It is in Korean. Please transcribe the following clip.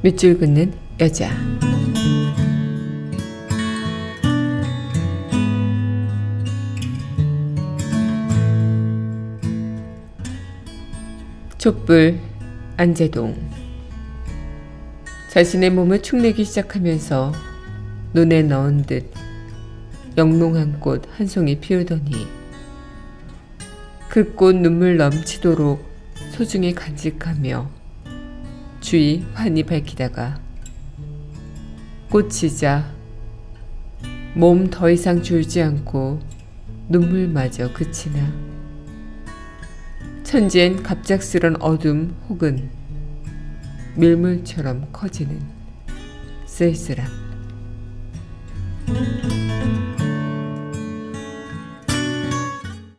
밑줄 긋는 여자. 촛불 안재동. 자신의 몸을 축내기 시작하면서 눈에 넣은 듯 영롱한 꽃 한 송이 피우더니 그 꽃 눈물 넘치도록 소중히 간직하며 주위 환히 밝히다가 꽃이자 몸 더 이상 줄지 않고 눈물마저 그치나 천지엔 갑작스런 어둠 혹은 밀물처럼 커지는 쓸쓸함.